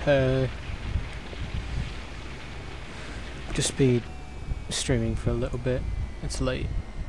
just be streaming for a little bit. It's late.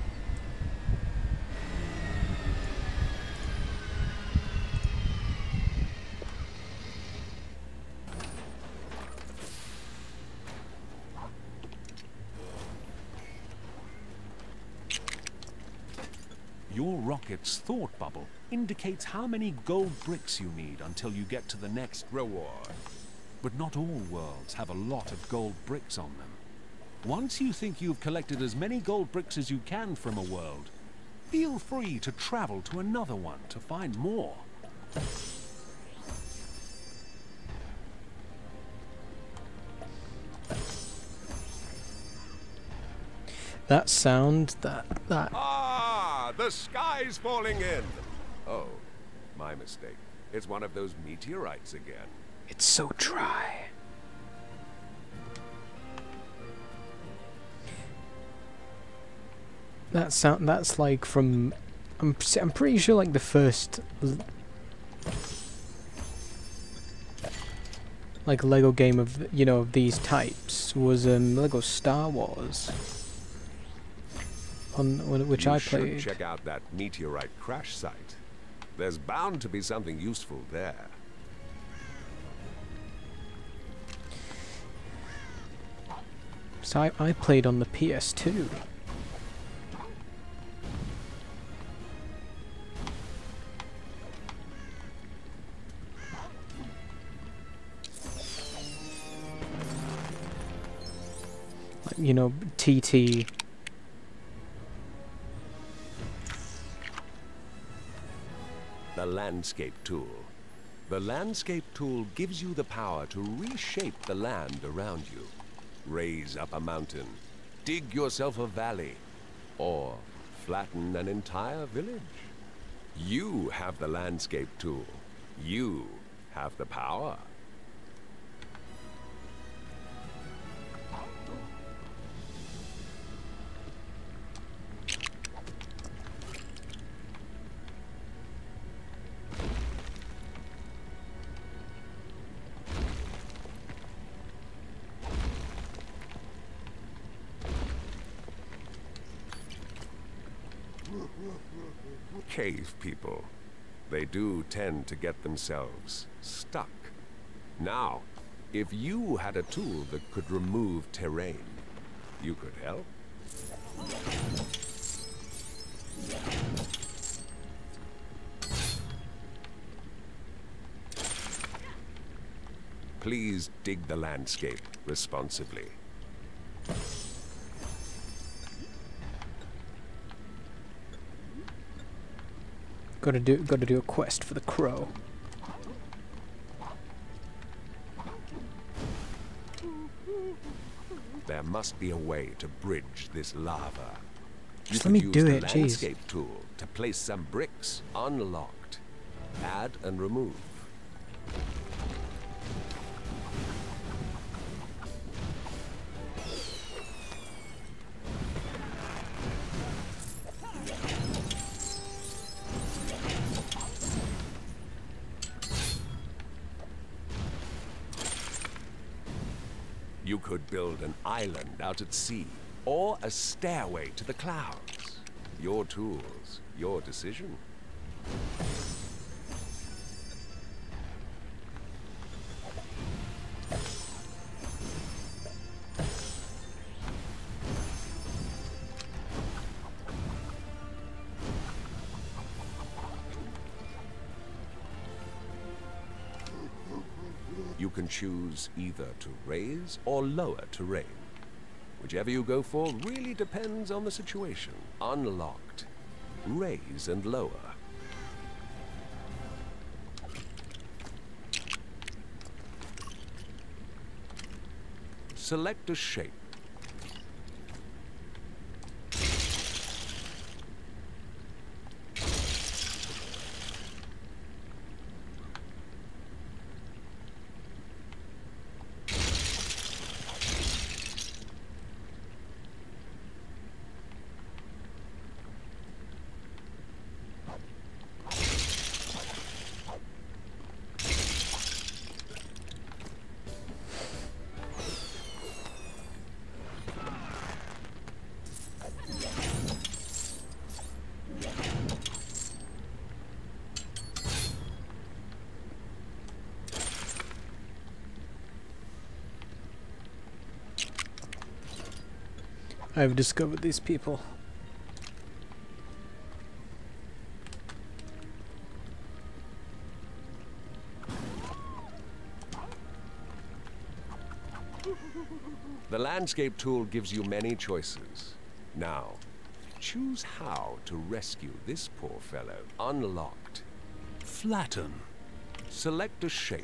Your rocket's thought bubble indicates how many gold bricks you need until you get to the next reward. But not all worlds have a lot of gold bricks on them. Once you think you've collected as many gold bricks as you can from a world, feel free to travel to another one to find more. That sound, that... Ah, the sky's falling in. Oh, my mistake. It's one of those meteorites again. It's so dry. That sound, that's like from... I'm pretty sure like the first... like Lego game of, you know, of these types was Lego Star Wars. On which I played. You should check out that meteorite crash site. There's bound to be something useful there. So I played on the PS2. Like, you know, TT. The Landscape Tool. The Landscape Tool gives you the power to reshape the land around you. Raise up a mountain, dig yourself a valley, or flatten an entire village. You have the Landscape Tool. You have the power. Cave people. They do tend to get themselves stuck. Now, if you had a tool that could remove terrain, you could help. Please dig the landscape responsibly. Gotta do a quest for the crow. There must be a way to bridge this lava. Just let me do it, the jeez. landscape tool to place some bricks unlocked. Add and remove. You could build an island out at sea, or a stairway to the clouds. Your tools, your decision. You can choose either to raise or lower terrain. Whichever you go for really depends on the situation. Unlocked. Raise and lower. Select a shape. I've discovered these people. The landscape tool gives you many choices. Now, choose how to rescue this poor fellow. Unlocked. Flatten. Select a shape.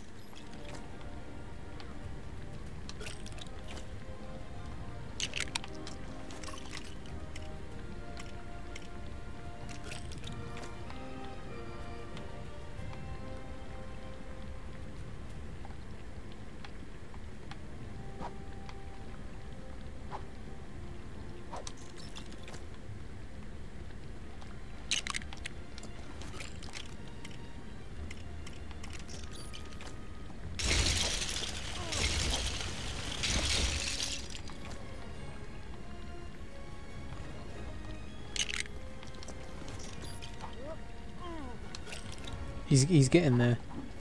He's getting there.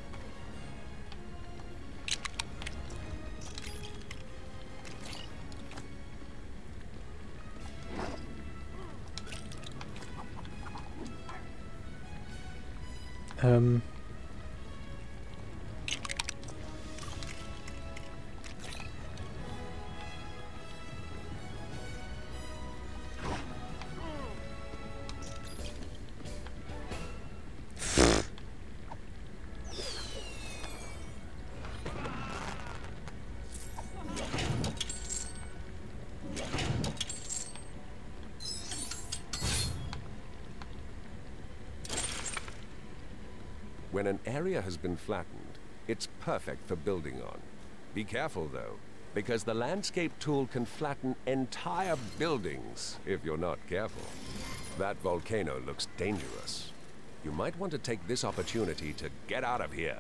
When an area has been flattened, it's perfect for building on. Be careful though, because the landscape tool can flatten entire buildings if you're not careful. That volcano looks dangerous. You might want to take this opportunity to get out of here.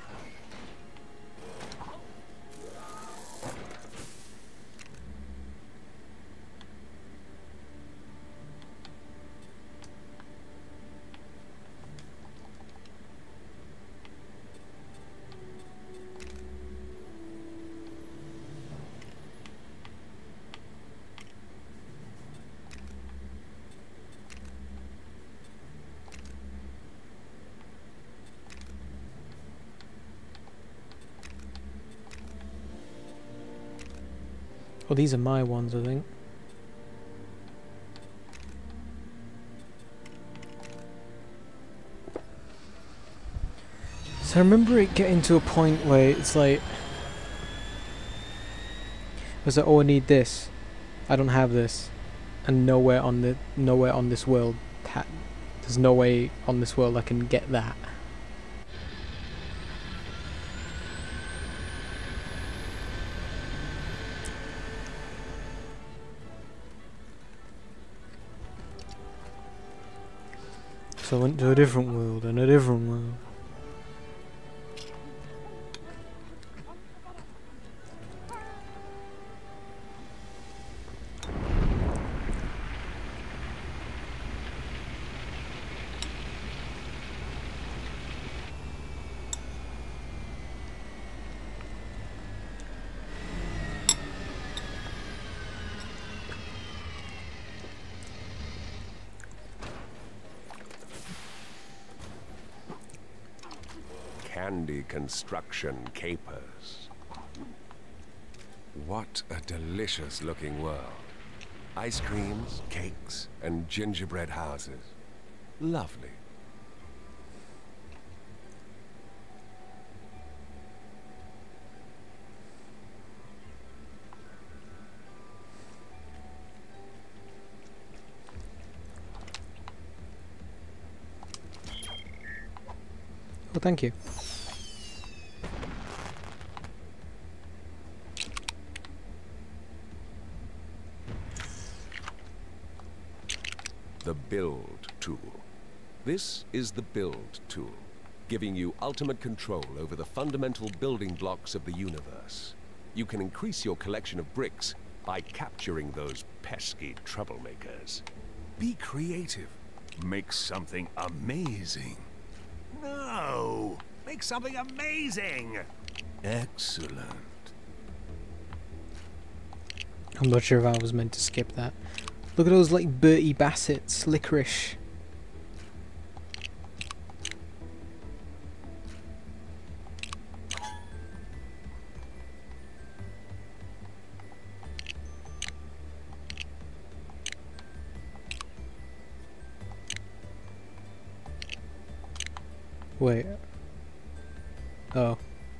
Well, these are my ones, I think. So I remember it getting to a point where it's like, was it, oh, I need this, I don't have this, and nowhere on this world, there's no way on this world I can get that. So I went to a different world and a different world. Candy construction capers. What a delicious looking world. Ice creams, cakes, and gingerbread houses. Lovely. Well, thank you. The Build tool. This is the Build tool, giving you ultimate control over the fundamental building blocks of the universe. You can increase your collection of bricks by capturing those pesky troublemakers. Be creative. Make something amazing. No! Make something amazing! Excellent. I'm not sure if I was meant to skip that. Look at those like Bertie Bassett's licorice. Wait. Oh.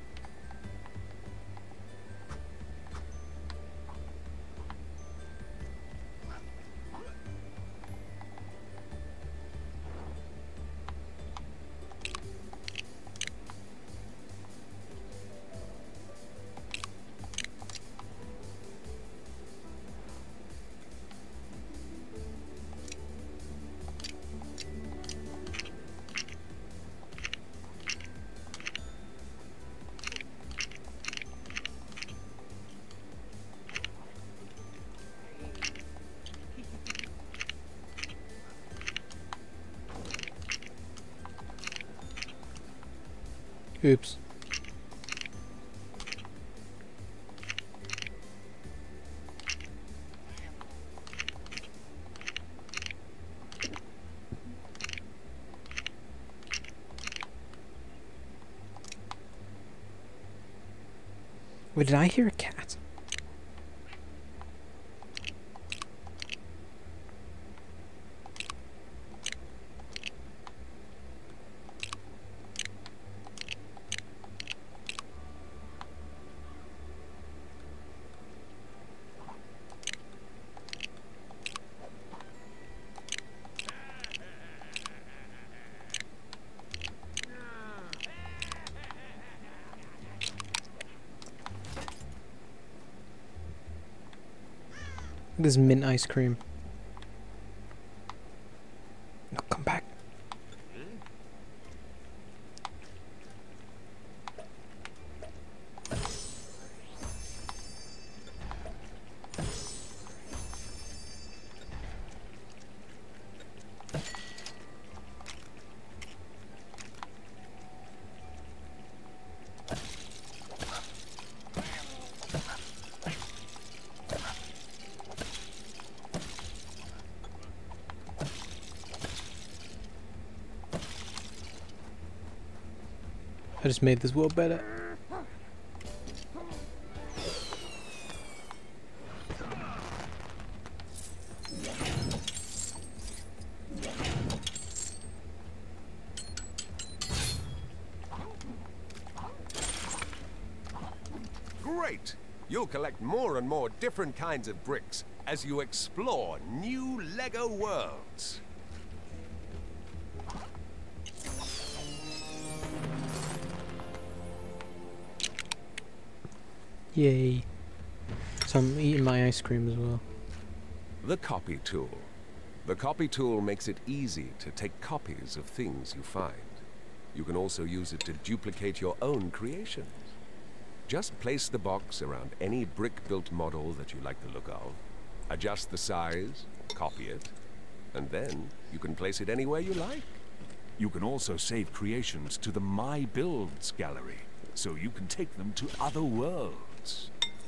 Oops. Wait, did I hear a cat? This mint ice cream. No, come back. I just made this world better. Great! You'll collect more and more different kinds of bricks as you explore new LEGO worlds. Yay. So I'm eating my ice cream as well. The copy tool. The copy tool makes it easy to take copies of things you find. You can also use it to duplicate your own creations. Just place the box around any brick-built model that you like the look of, adjust the size, copy it, and then you can place it anywhere you like. You can also save creations to the My Builds gallery, so you can take them to other worlds.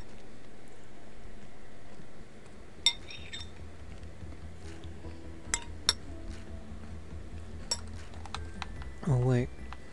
Oh wait.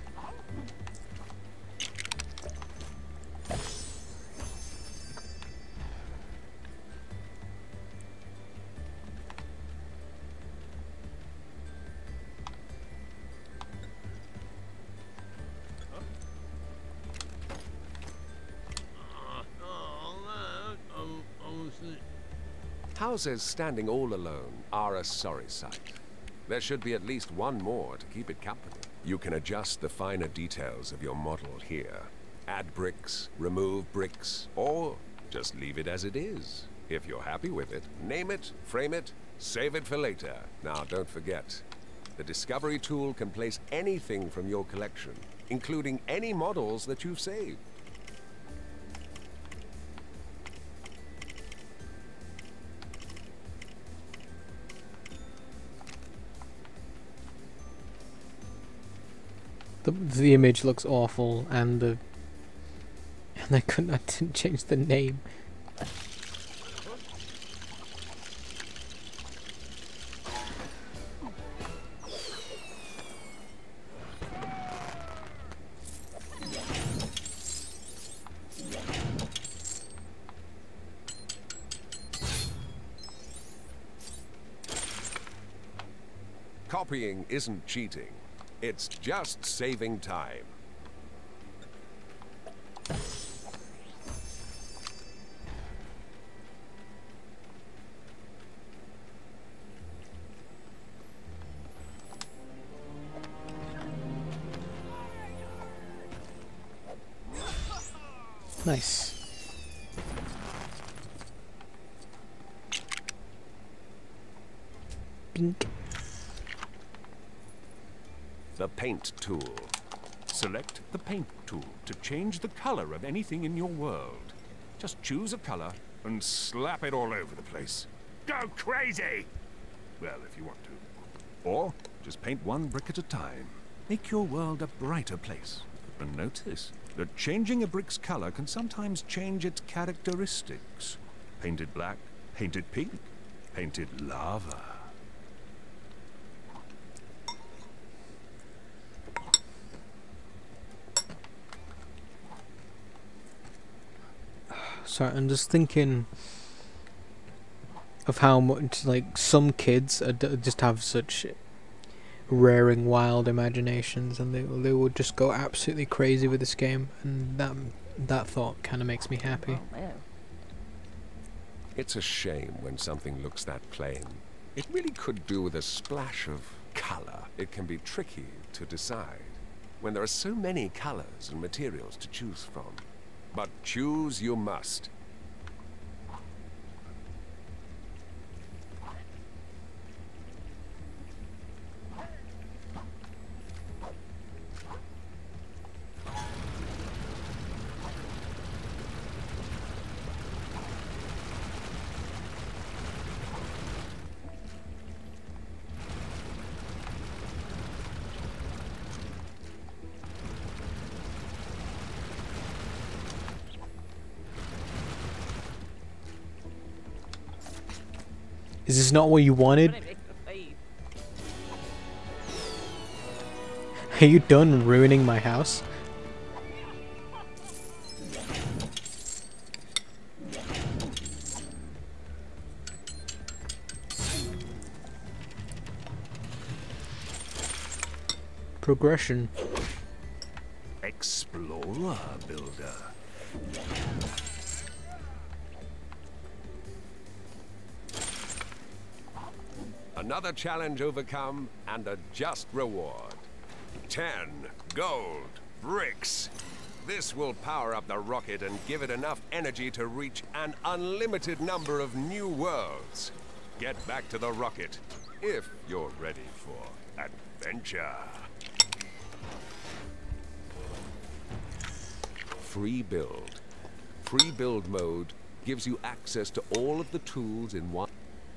Houses standing all alone are a sorry sight. There should be at least one more to keep it company. You can adjust the finer details of your model here. Add bricks, remove bricks, or just leave it as it is. If you're happy with it, name it, frame it, save it for later. Now don't forget, the Discovery tool can place anything from your collection, including any models that you've saved. The image looks awful, and I didn't change the name. Copying isn't cheating. It's just saving time. Nice. Bink. The paint tool. Select the paint tool to change the color of anything in your world. Just choose a color and slap it all over the place. Go crazy! Well, if you want to. Or just paint one brick at a time. Make your world a brighter place. And notice that changing a brick's color can sometimes change its characteristics. Painted black, painted pink, painted lava. Sorry, I'm just thinking of how much, like, some kids just have such raring, wild imaginations, and they would just go absolutely crazy with this game, and that thought kind of makes me happy. Oh, man. It's a shame when something looks that plain. It really could do with a splash of color. It can be tricky to decide when there are so many colors and materials to choose from. But choose you must. Is this not what you wanted? Are you done ruining my house? Progression. Explorer builder. Another challenge overcome and a just reward. 10 gold bricks. This will power up the rocket and give it enough energy to reach an unlimited number of new worlds. Get back to the rocket if you're ready for adventure. Free build. Free build mode gives you access to all of the tools in one.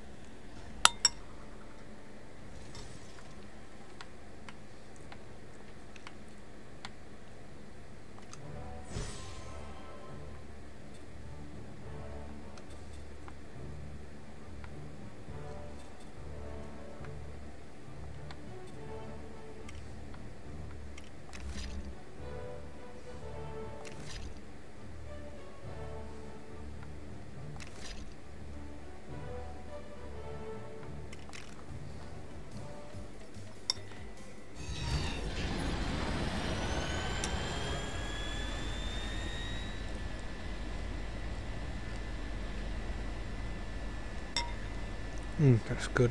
That's good.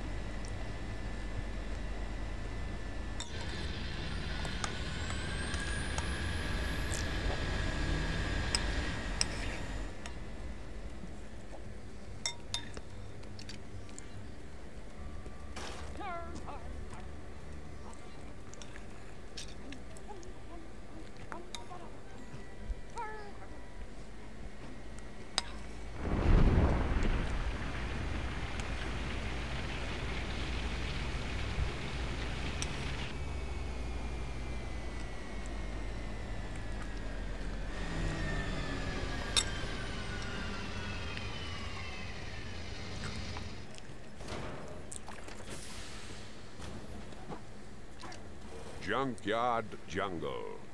Junkyard Jungle.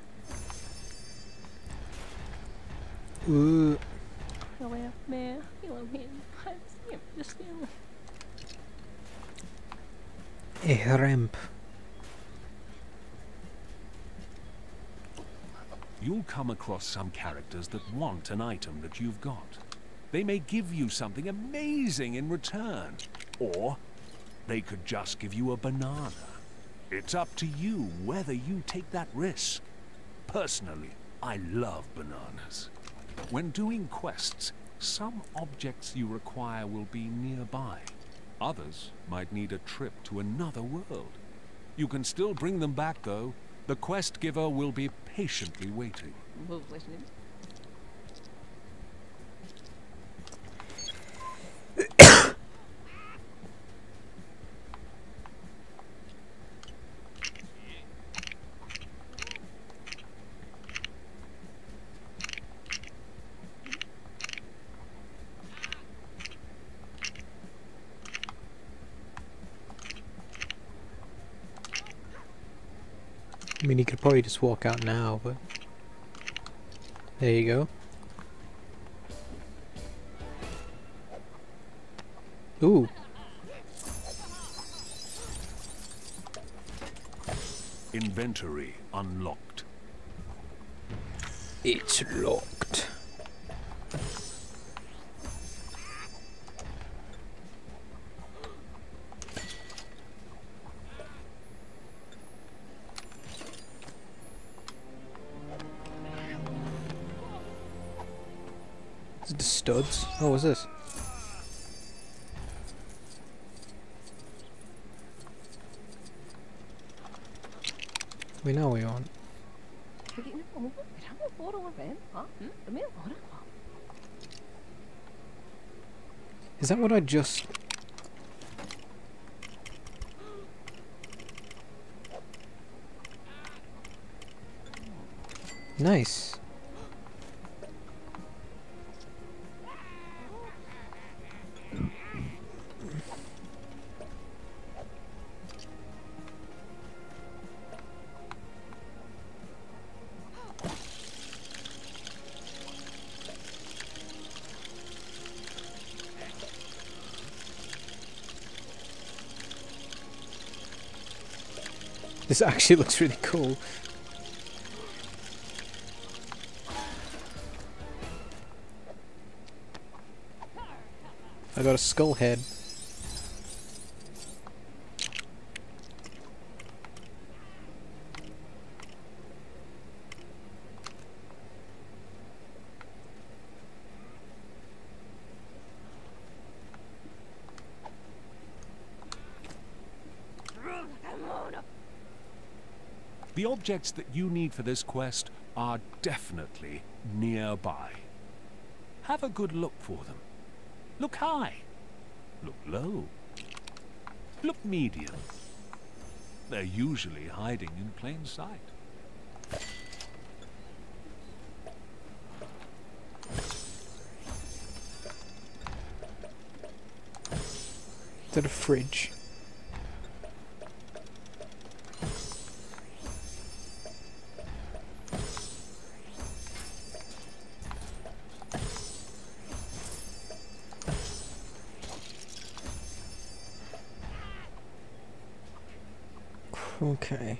Ooh. Heel er meer, heel min. Just feel. A ramp. You'll come across some characters that want an item that you've got. They may give you something amazing in return, or they could just give you a banana. It's up to you whether you take that risk. Personally, I love bananas. When doing quests, some objects you require will be nearby. Others might need a trip to another world. You can still bring them back, though. The quest giver will be patiently waiting. I mean, he could probably just walk out now, but there you go. Ooh. Inventory unlocked. It's locked. Is it the studs? Oh, what's this? We know what we want. Is that what I just... Nice. This actually looks really cool. I got a skull head. The objects that you need for this quest are definitely nearby. Have a good look for them. Look high. Look low. Look medium. They're usually hiding in plain sight. Is that a fridge? Okay.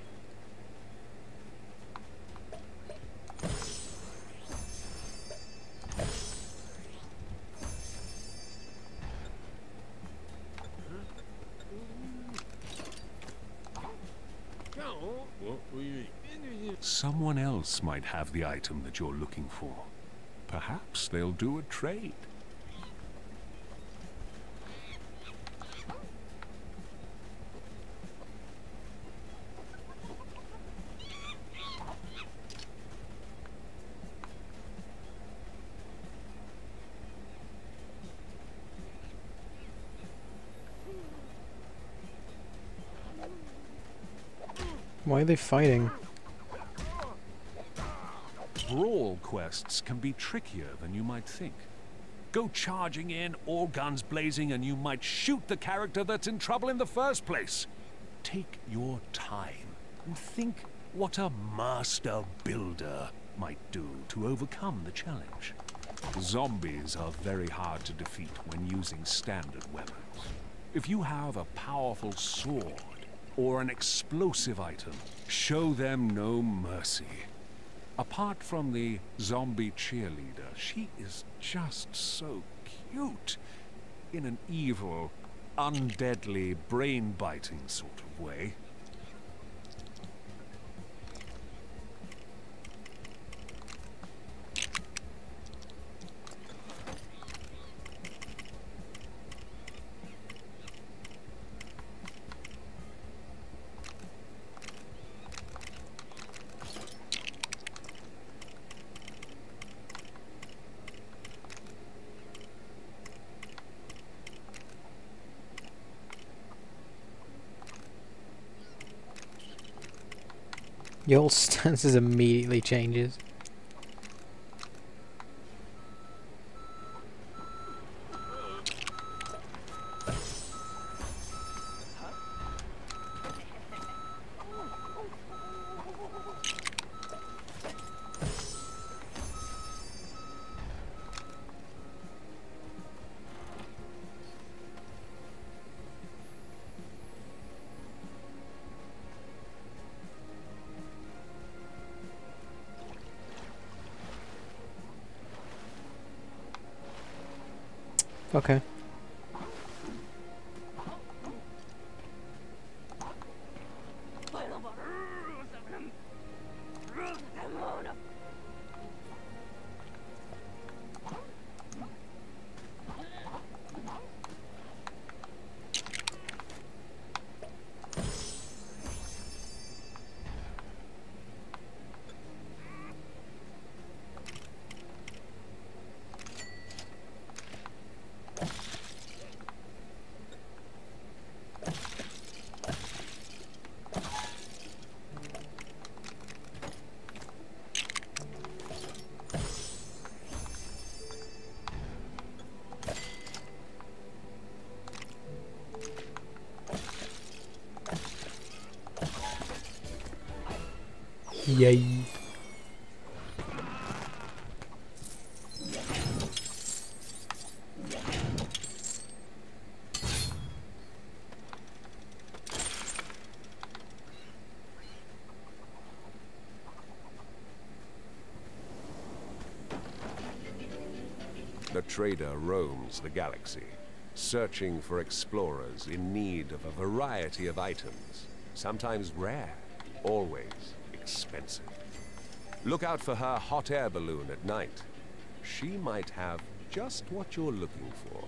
Someone else might have the item that you're looking for. Perhaps they'll do a trade. Why are they fighting? Brawl quests can be trickier than you might think. Go charging in, all guns blazing, and you might shoot the character that's in trouble in the first place. Take your time and think what a master builder might do to overcome the challenge. Zombies are very hard to defeat when using standard weapons. If you have a powerful sword or an explosive item, show them no mercy. Apart from the zombie cheerleader, she is just so cute. In an evil, undeadly, brain-biting sort of way. Your stances immediately changes. Okay. Yay. The trader roams the galaxy, searching for explorers in need of a variety of items, sometimes rare, always expensive. Look out for her hot air balloon at night. She might have just what you're looking for.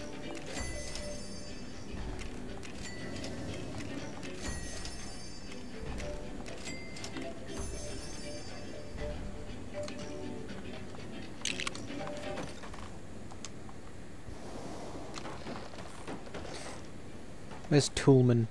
Where's Toolman?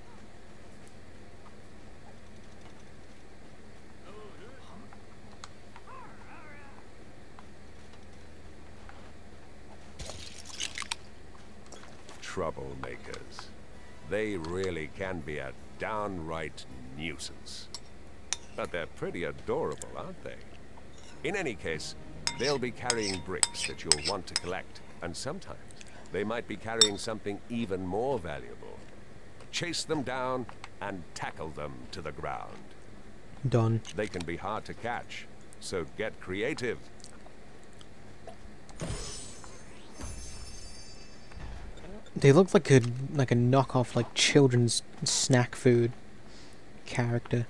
Troublemakers. They really can be a downright nuisance. But they're pretty adorable, aren't they? In any case, they'll be carrying bricks that you'll want to collect, and sometimes they might be carrying something even more valuable. Chase them down and tackle them to the ground. Done. They can be hard to catch, so get creative. They look like a knockoff, like children's snack food character.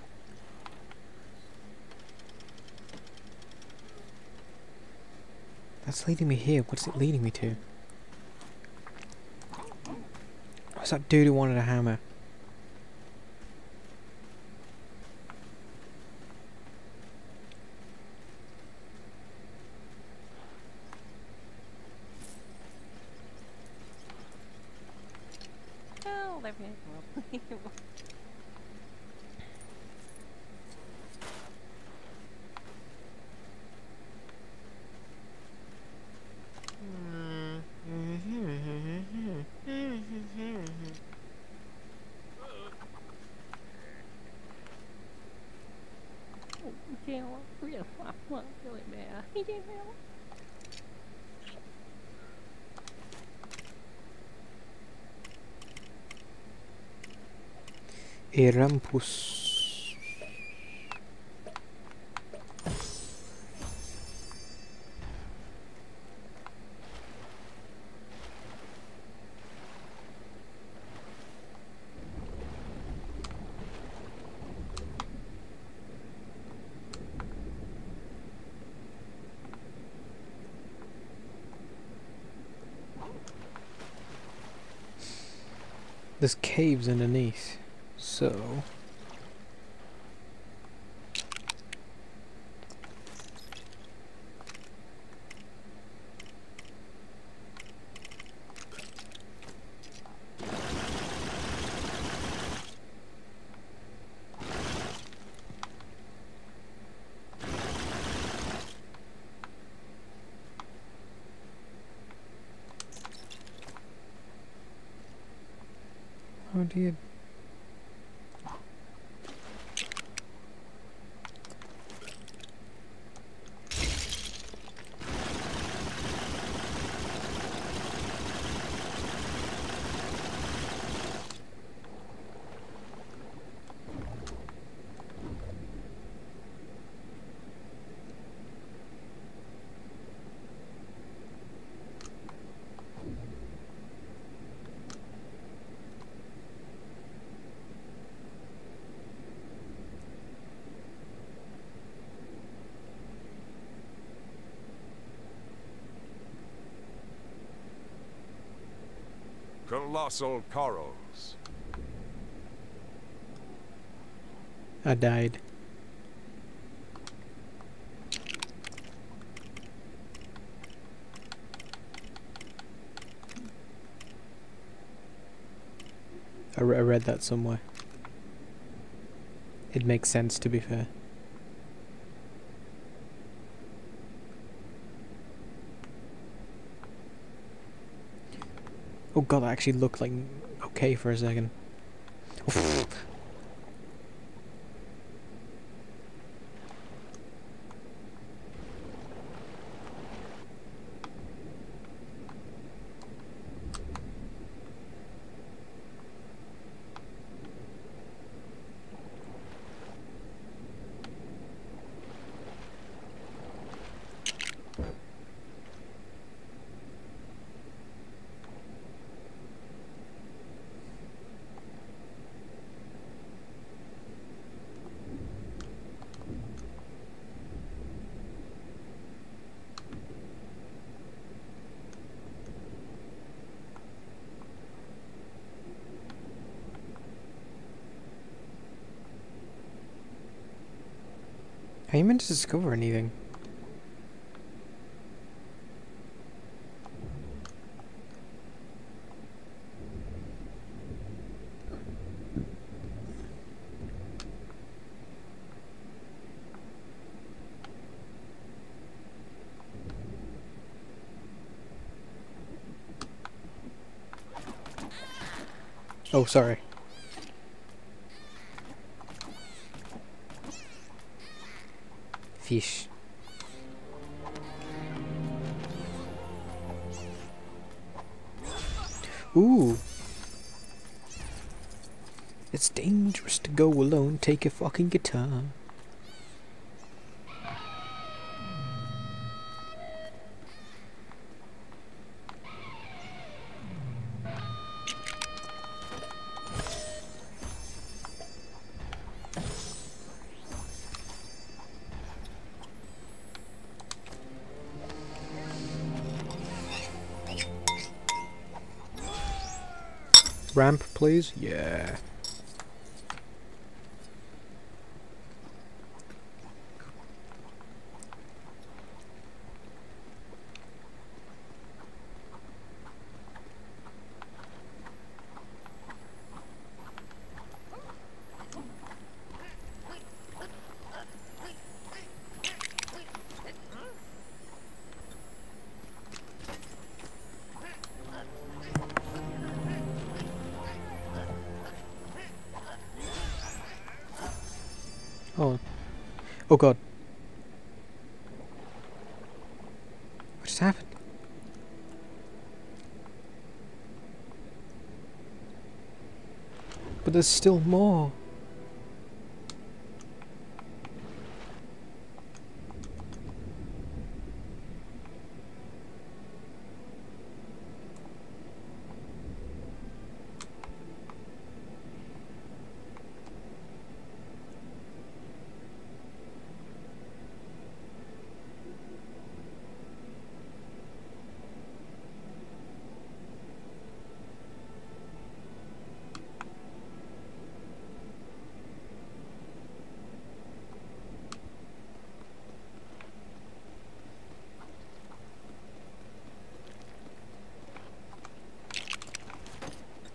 That's leading me here. What's it leading me to? What's that dude who wanted a hammer? Oh, let me go. Treo rất là khoác mà rồi mẹ đi theo. Erampus. There's caves underneath, so... Oh dear. Colossal corals. I died. I read that somewhere. It makes sense, to be fair. Oh god, that actually looked like okay for a second. Are you meant to discover anything? Oh, sorry. Fish. Ooh. It's dangerous to go alone. Take a fucking guitar. Ramp, please? Yeah. Oh. Oh god. What just happened? But there's still more.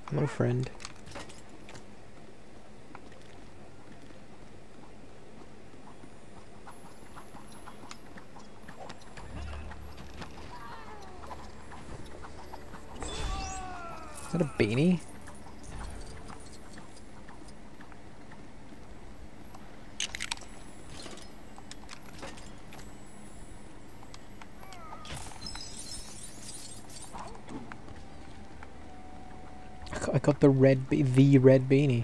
Hello, friend. Is that a beanie? I got the red beanie.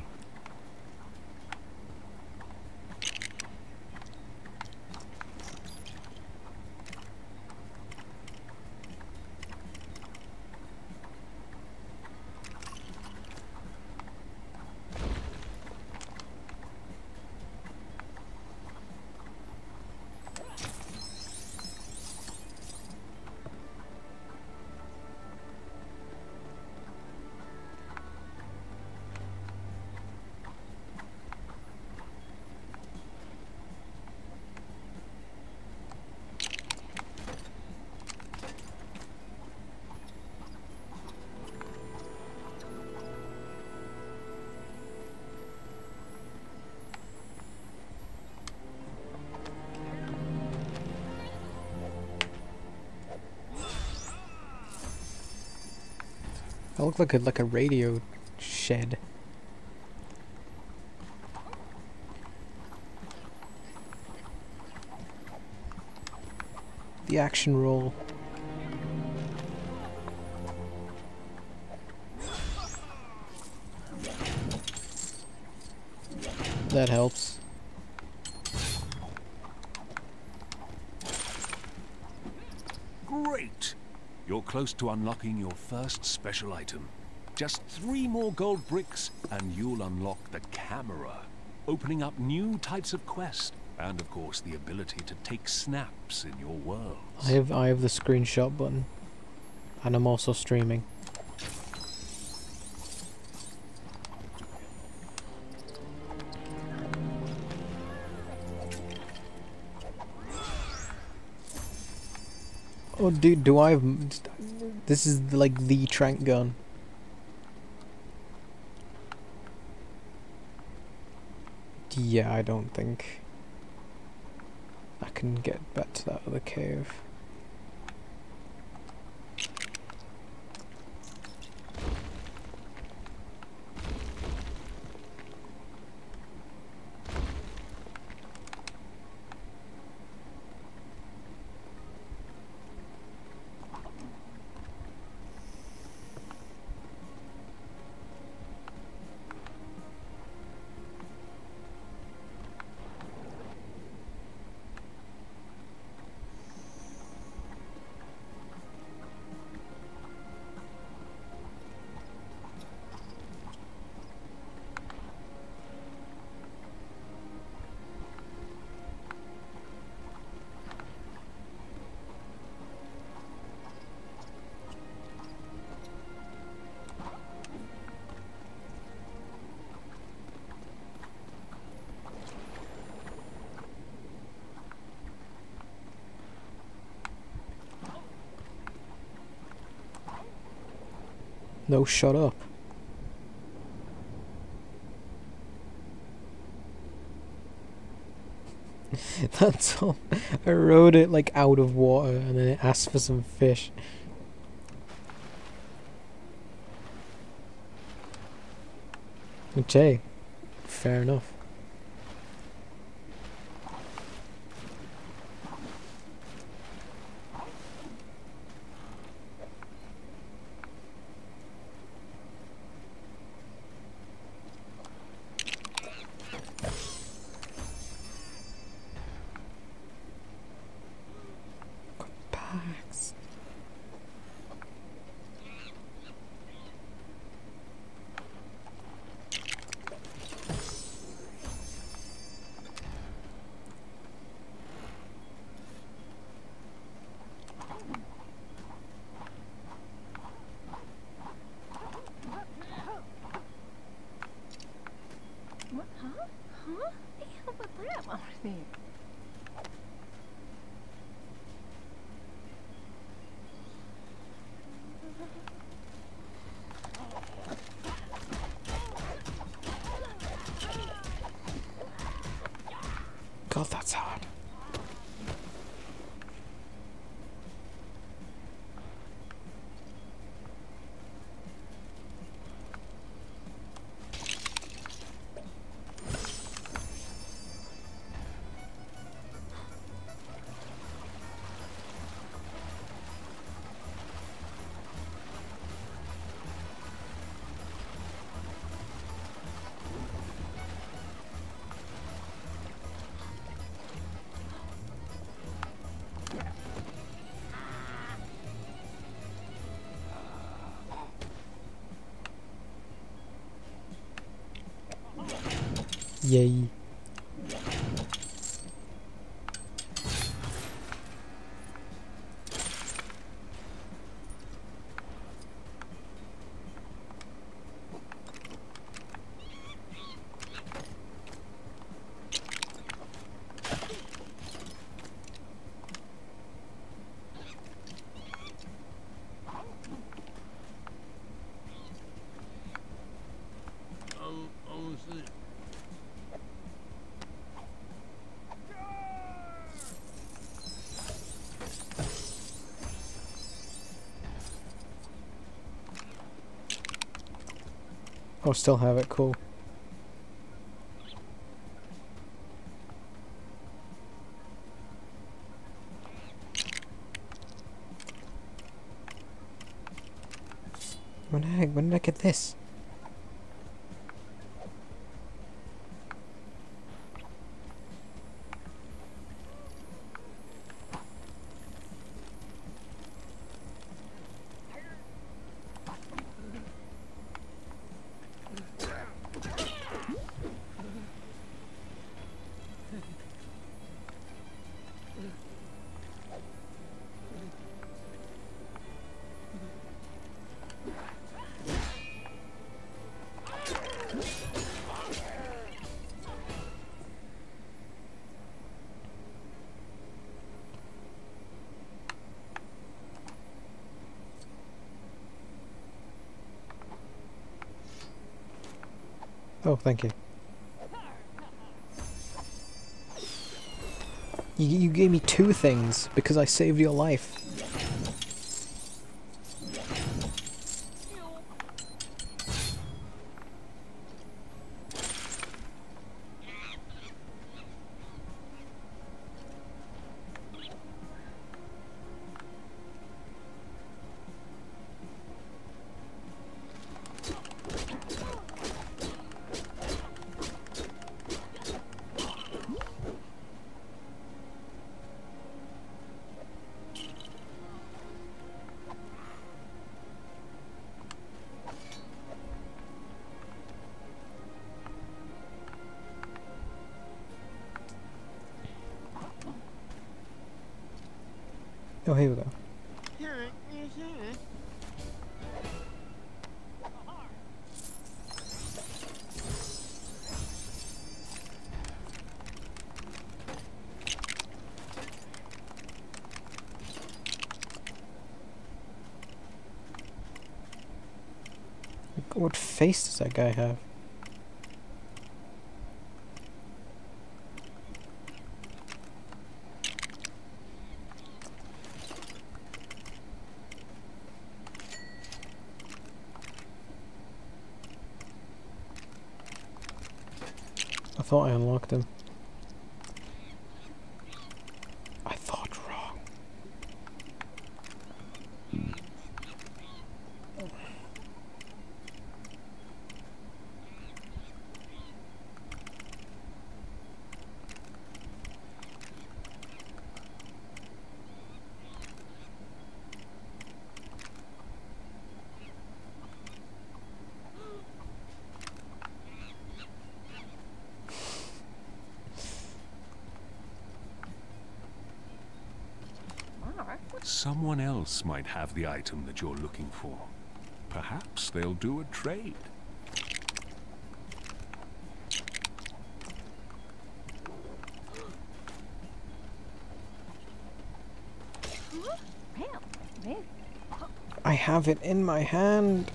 That looked like a radio shed. The action roll. That helps. Great! You're close to unlocking your first special item. Just 3 more gold bricks and you'll unlock the camera, opening up new types of quest, and of course the ability to take snaps in your worlds. I have the screenshot button, and I'm also streaming. Oh, dude, do I have... This is like the trank gun. Yeah, I don't think I can get back to that other cave. No, shut up. That's all. I rode it like out of water and then it asked for some fish. Which, hey, fair enough. Packs. What? Huh? Huh? The hell was that, Marcy? God, that's hard. Yay. Oh, still have it, cool. When did I get this? Oh, thank you. You gave me 2 things because I saved your life. Oh, here we go. What face does that guy have? I thought I unlocked him. I thought wrong. Someone else might have the item that you're looking for. Perhaps they'll do a trade. I have it in my hand.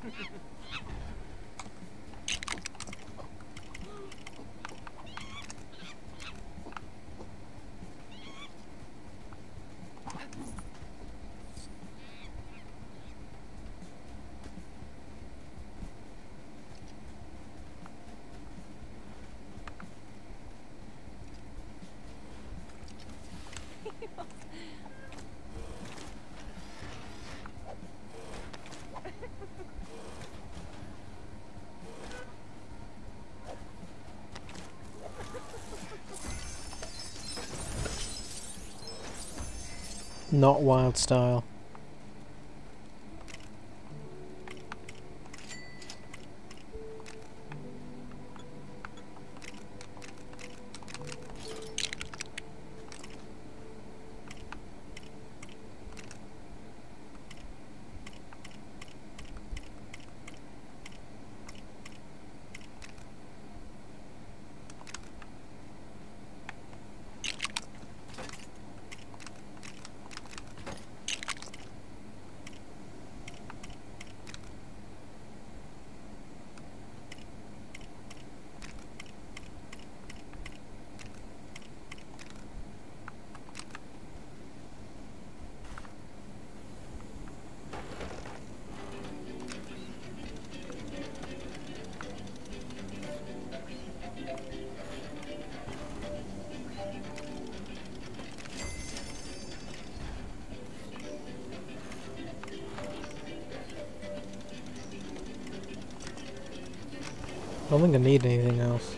Not wild style. I don't think I need anything else.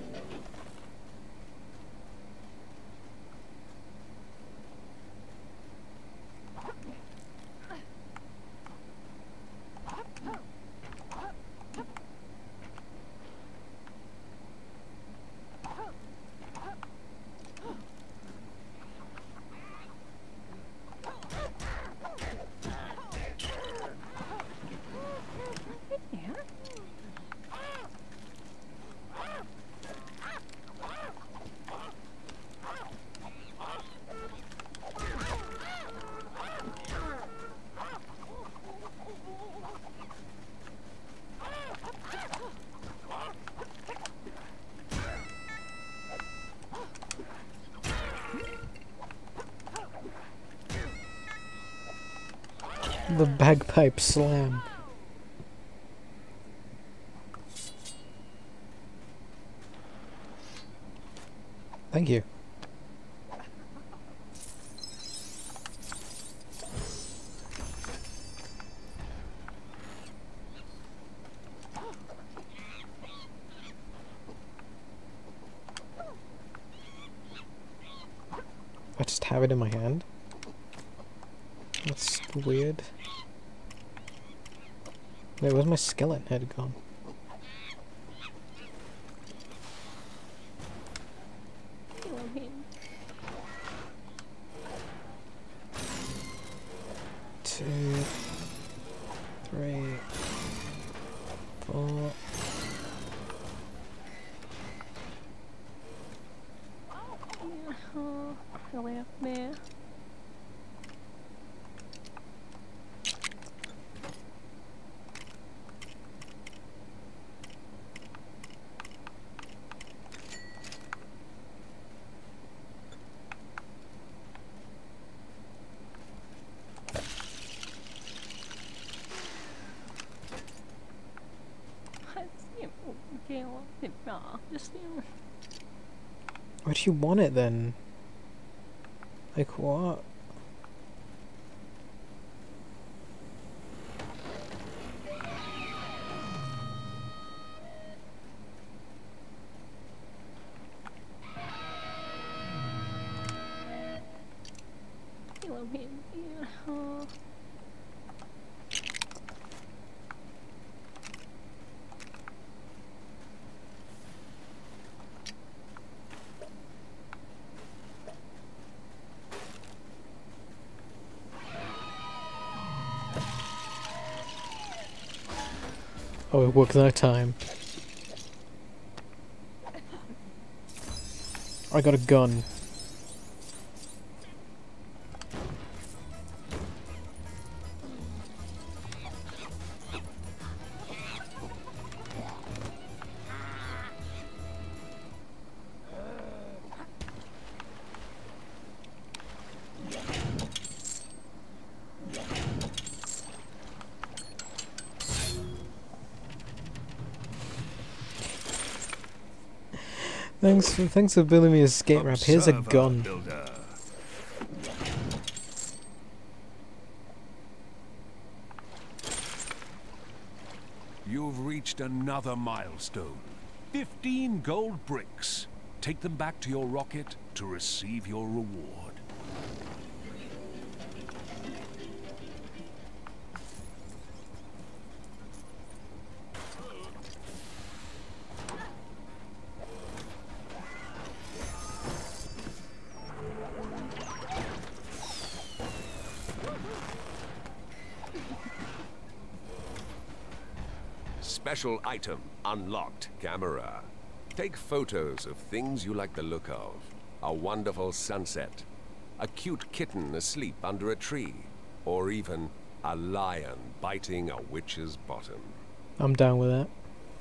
The bagpipe slam. Thank you. I just have it in my hand. That's weird. Wait, where's my skeleton head gone? Two, three, four. Really up there. Where do you want it then? Like what? Oh, it worked that time. I got a gun. Thanks for building me a escape ramp. Here's a Observer gun. Builder. You've reached another milestone. 15 gold bricks. Take them back to your rocket to receive your reward. Special item unlocked camera. Take photos of things you like the look of. A wonderful sunset, a cute kitten asleep under a tree, or even a lion biting a witch's bottom. I'm down with that.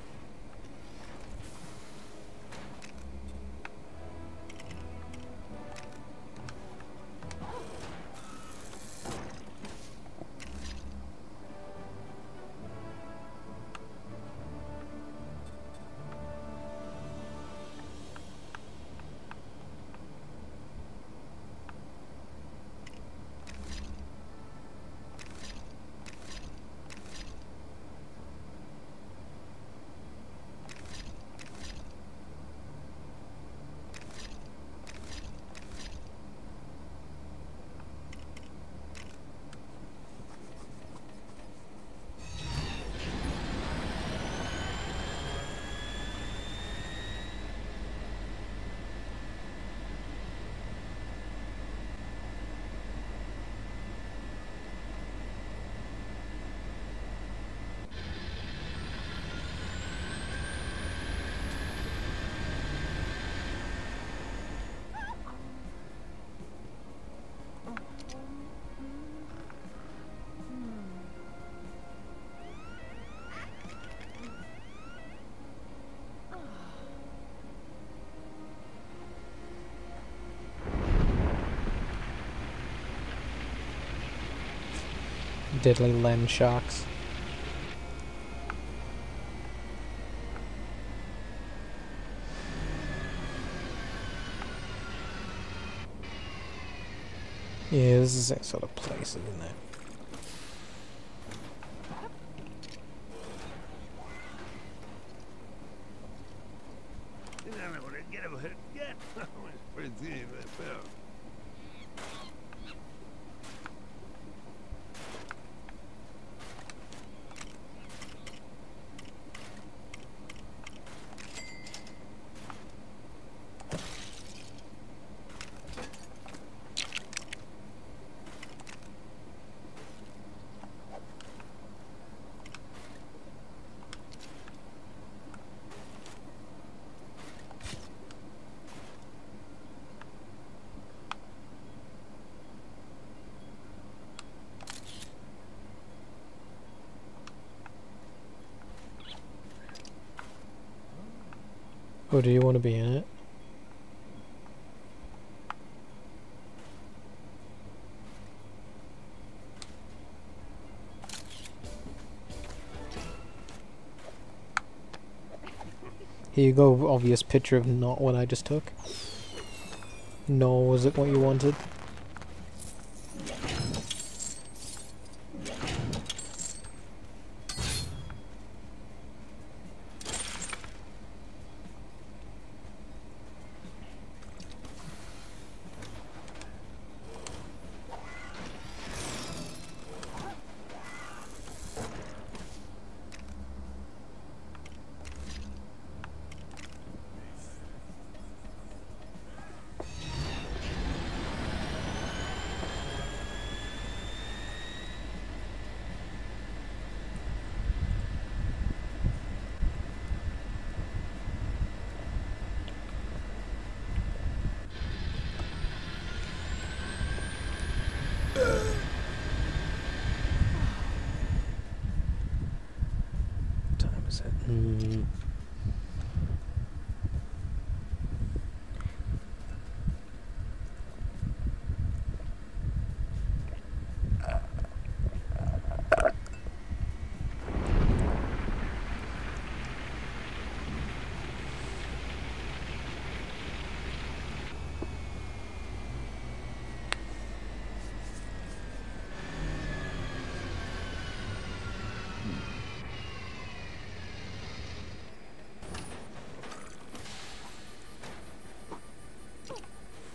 Diddly lem sharks. Yeah, this is that sort of place, isn't it? Oh, do you want to be in it? Here you go, obvious picture of not what I just took. Nor was it what you wanted? Time is it?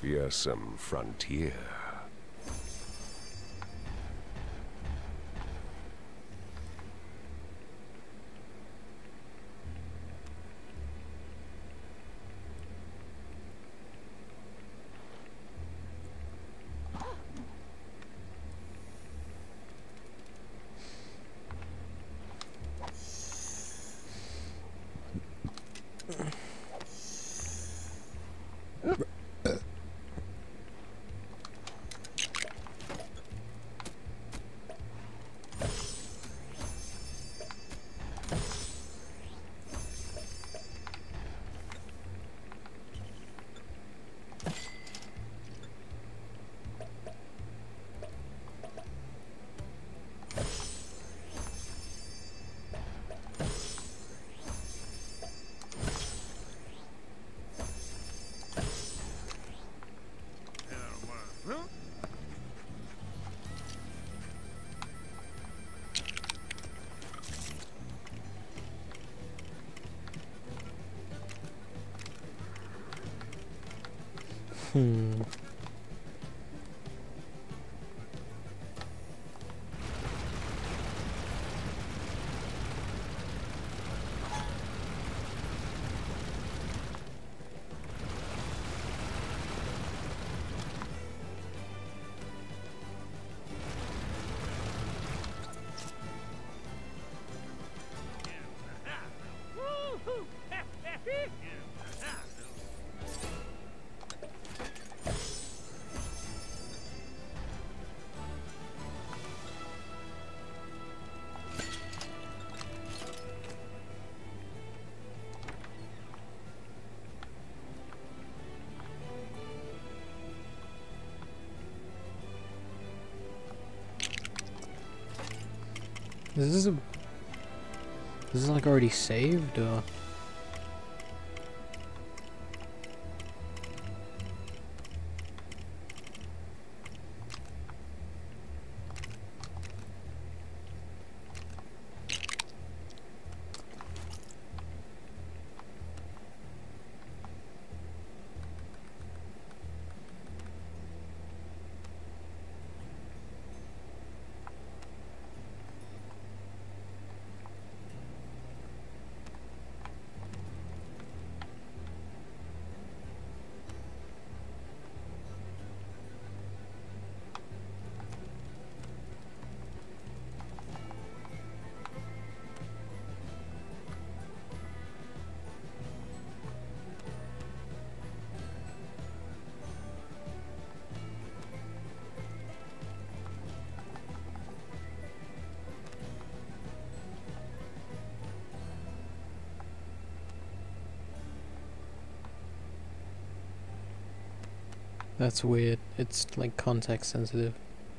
fearsome frontier. This is like already saved, or? That's weird. It's like context sensitive.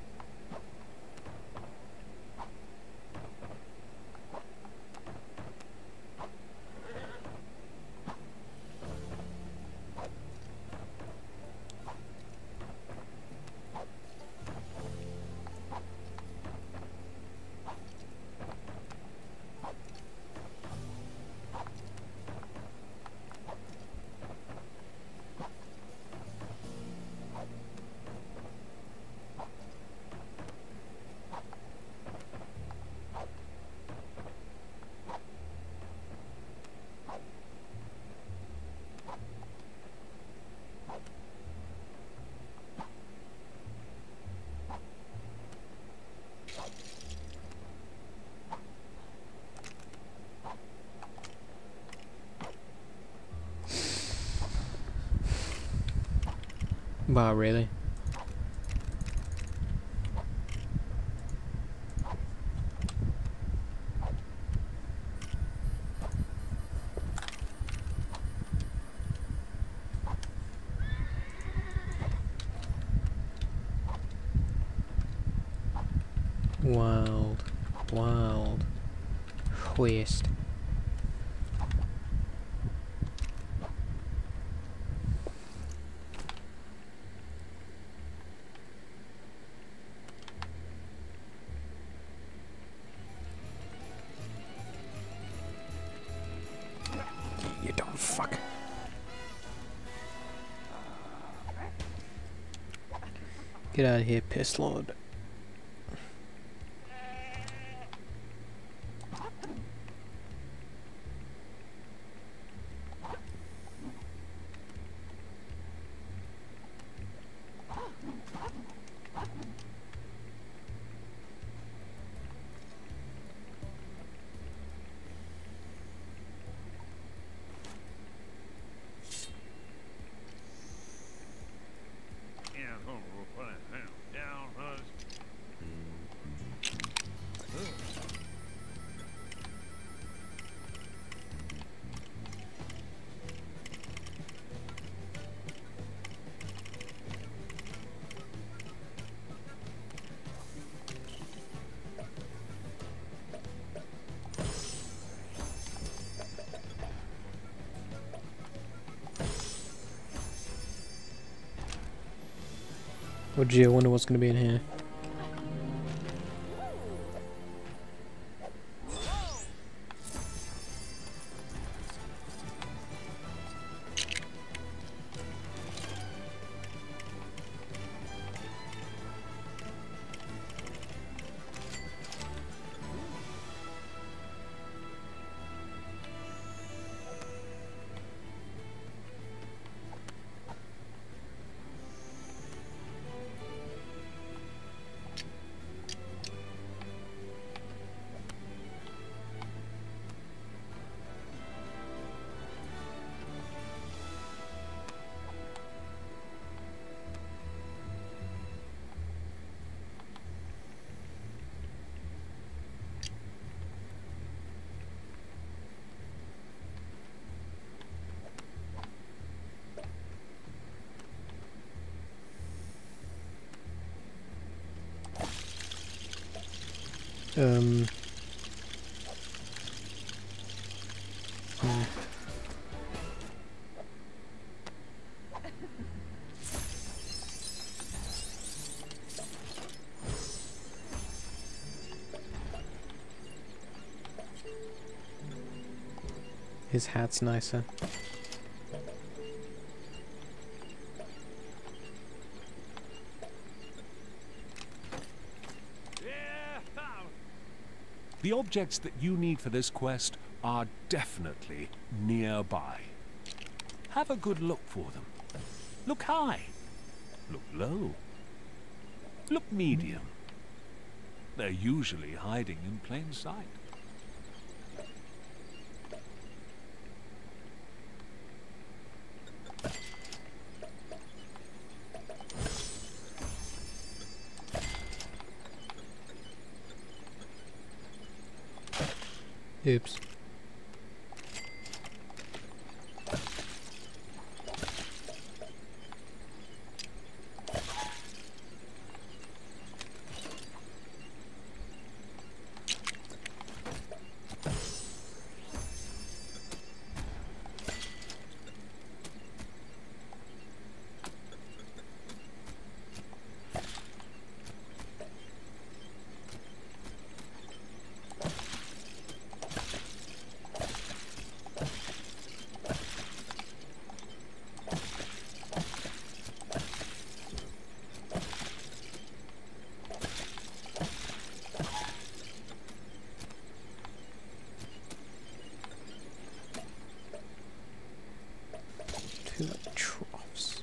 Wow, really? Wild. Wild. Waste. You don't fuck. Get out of here, piss lord. Oh gee, I wonder what's going to be in here. Hmm. His hat's nicer. The objects that you need for this quest are definitely nearby. Have a good look for them. Look high. Look low. Look medium. They're usually hiding in plain sight. Oops. Troughs.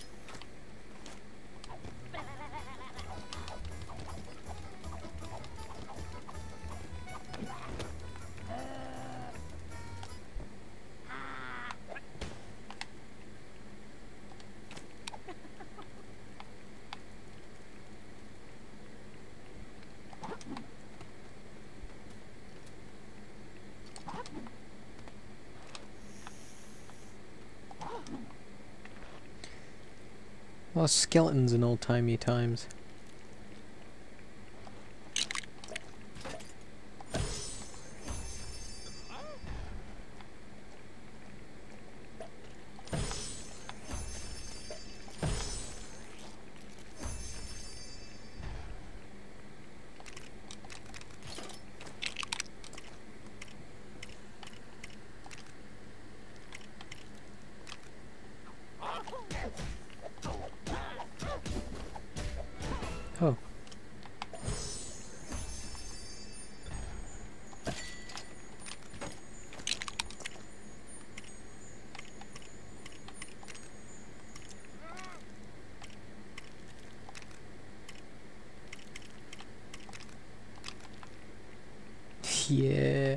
Well, skeletons in old-timey times. Yeah.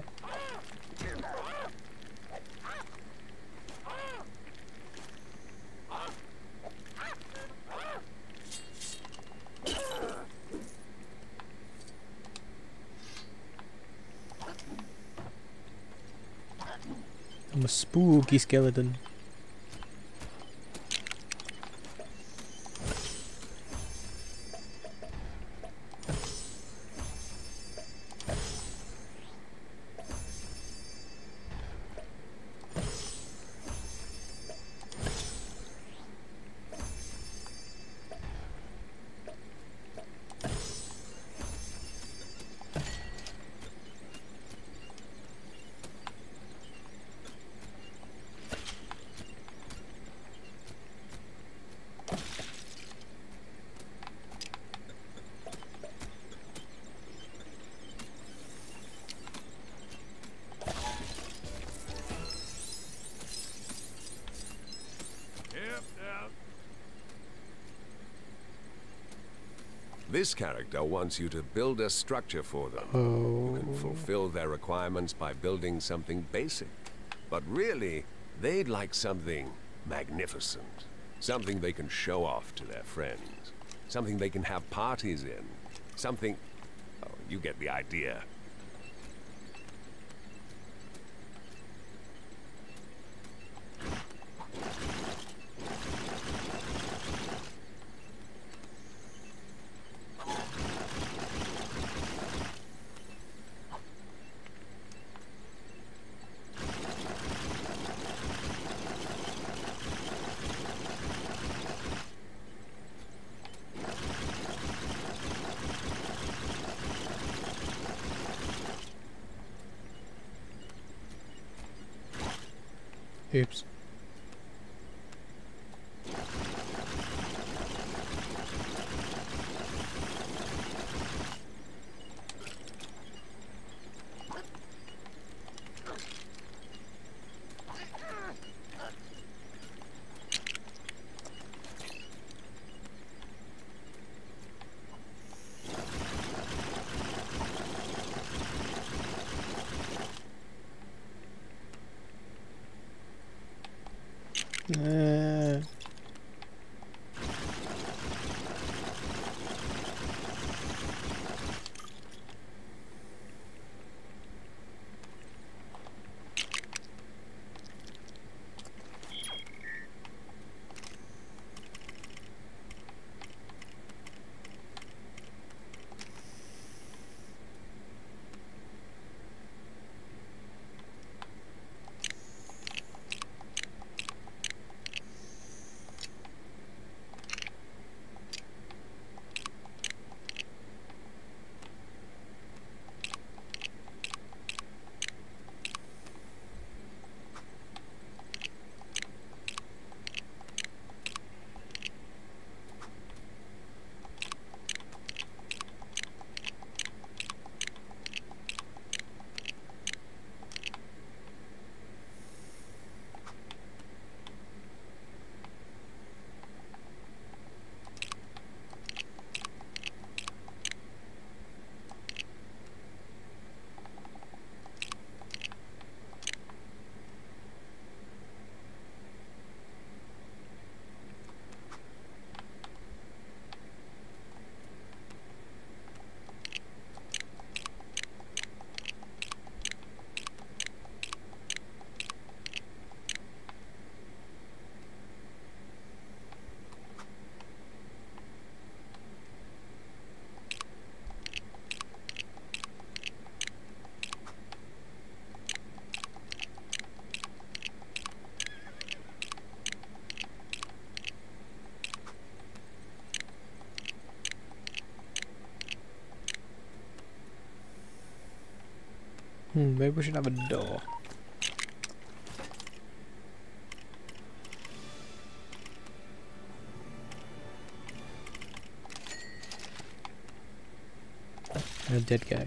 I'm a spooky skeleton. This character wants you to build a structure for them. Oh. You can fulfill their requirements by building something basic. But really, they'd like something magnificent. Something they can show off to their friends. Something they can have parties in. Something... Oh, you get the idea. Oops. Maybe we should have a door. And a dead guy.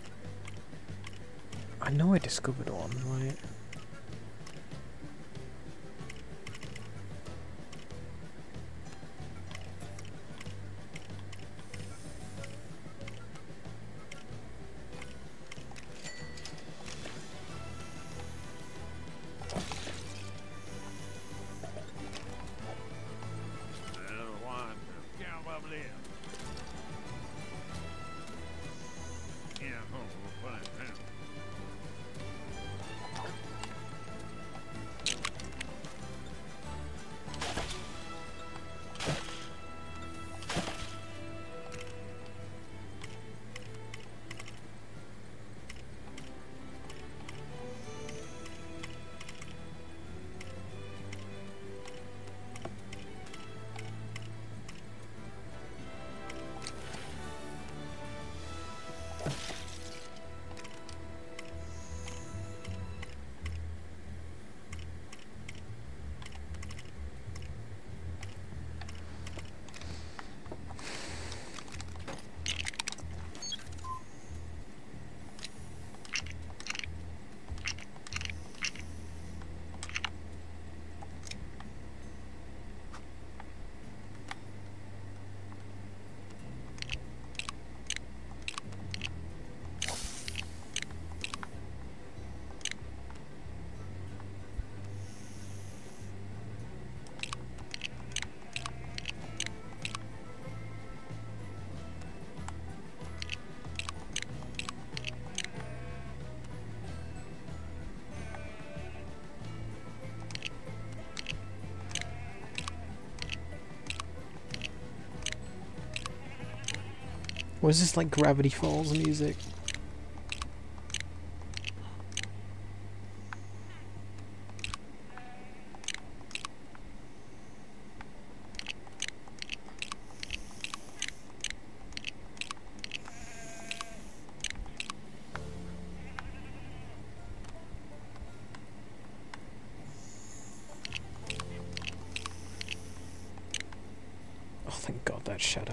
I know I discovered one, right? Or is this like Gravity Falls music? Oh, thank God, that shadow.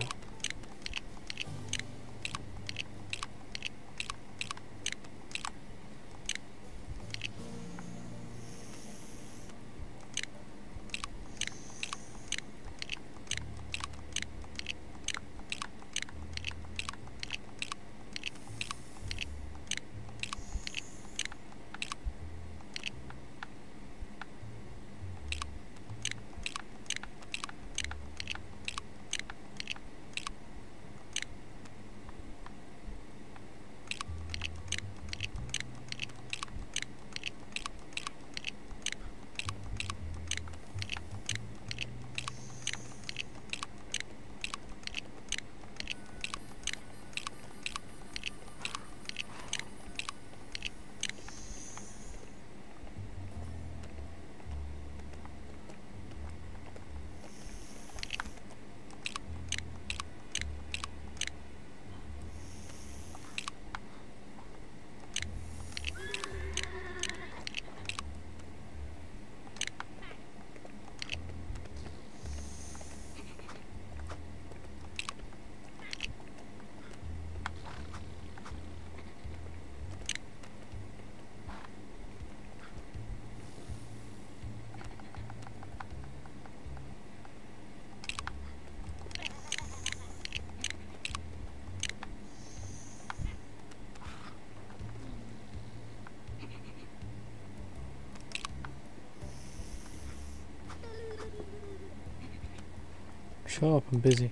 Shut up, I'm busy.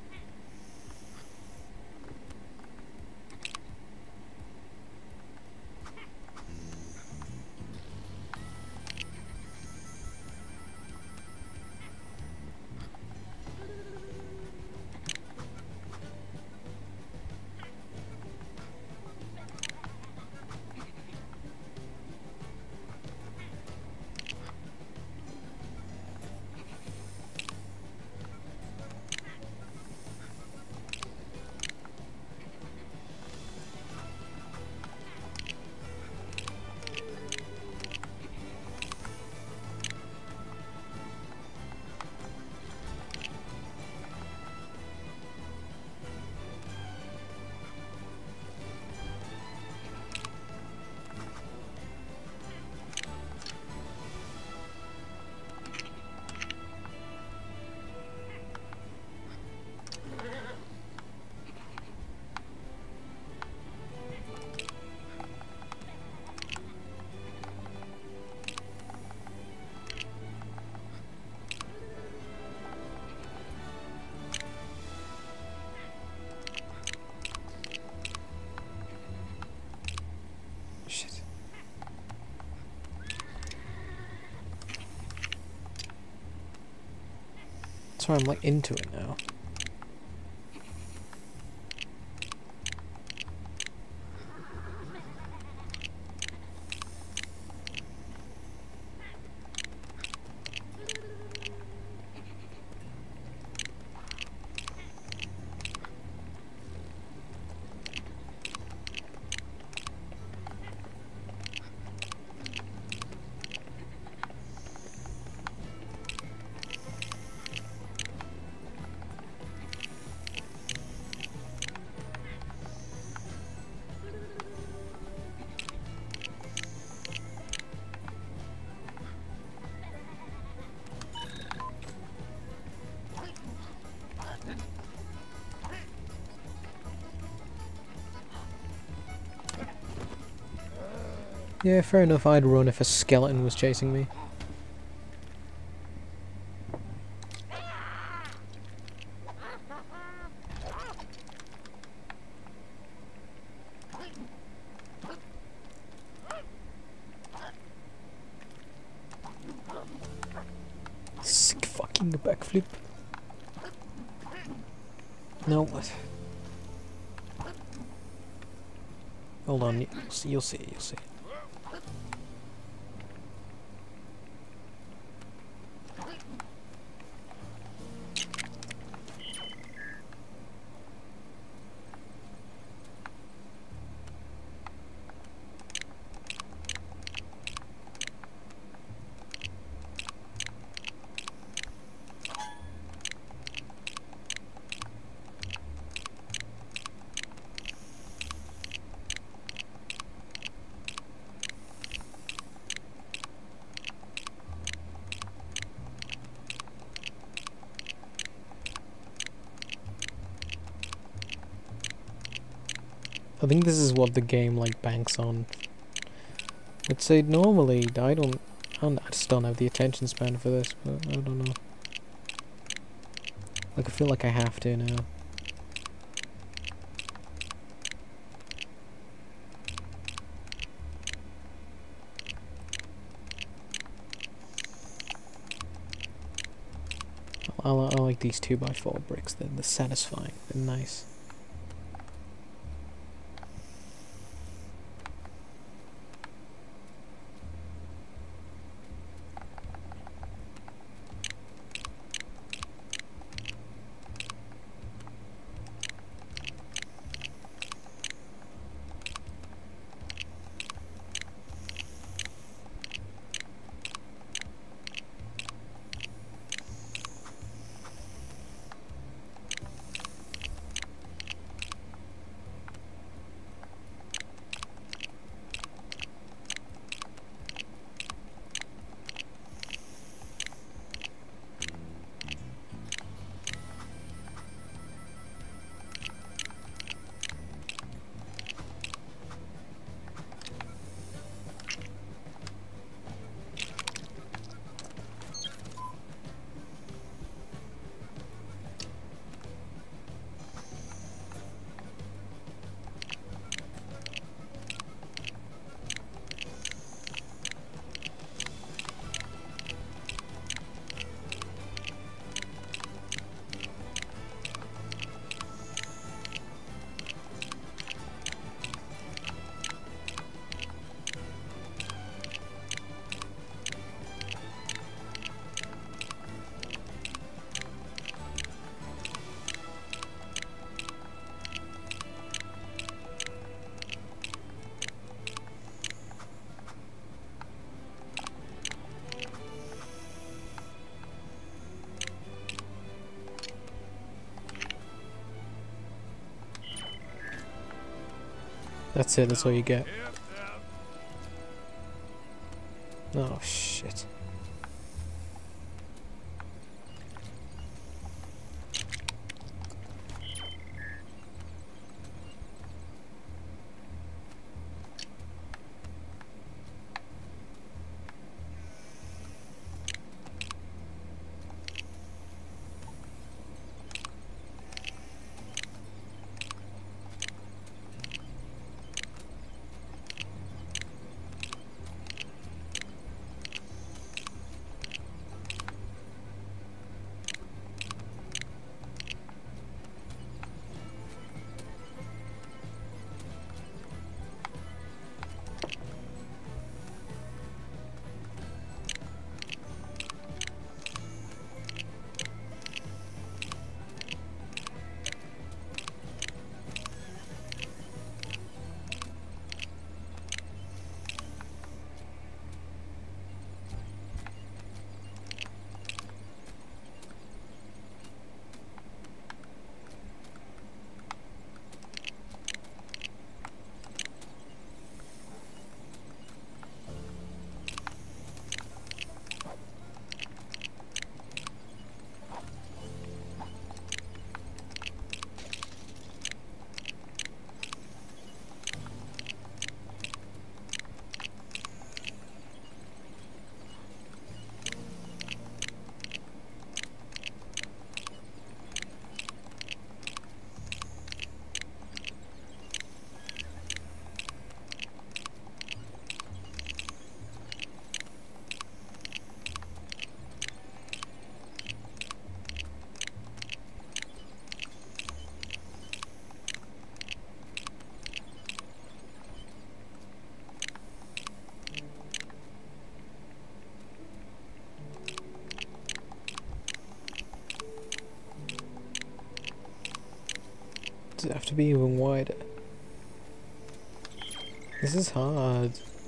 Shit. Sorry, I'm like into it now. Yeah, fair enough, I'd run if a skeleton was chasing me. Sick fucking backflip. No. Hold on, you'll see, you'll see. I think this is what the game like banks on. I'd say normally I just don't have the attention span for this, but I don't know. Like I feel like I have to now. I like these 2x4 bricks. They're satisfying. They're nice. That's it, that's all you get. Oh shit. Does it have to be even wider? This is hard.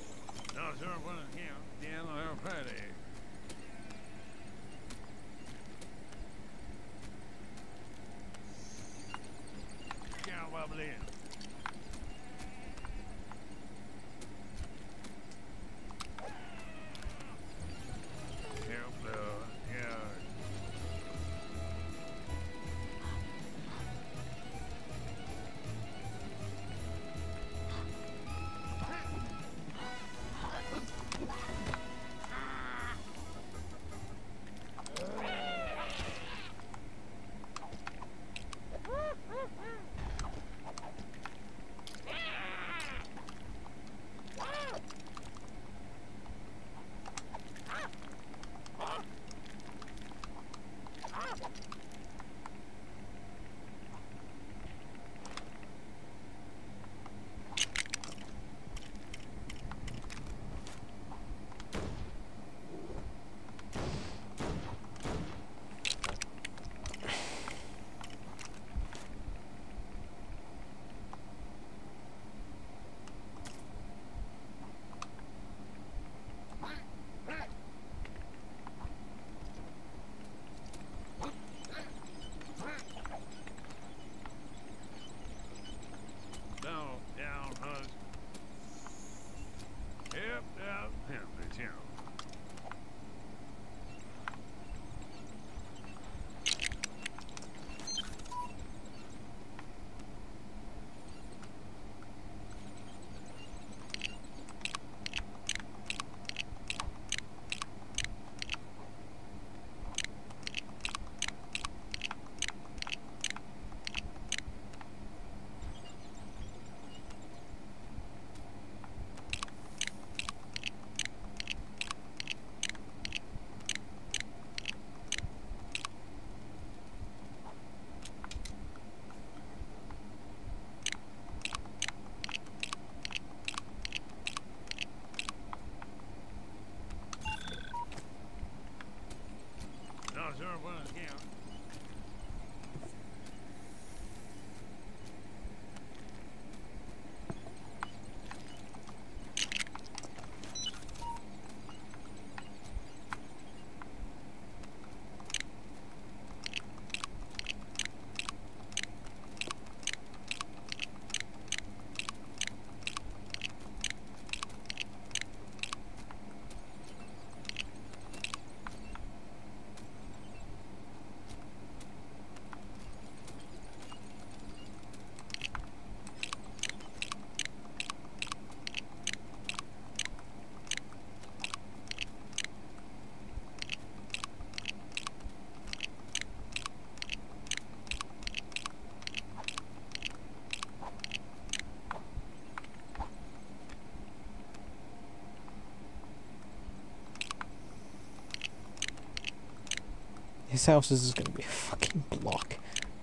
His house is just gonna be a fucking block.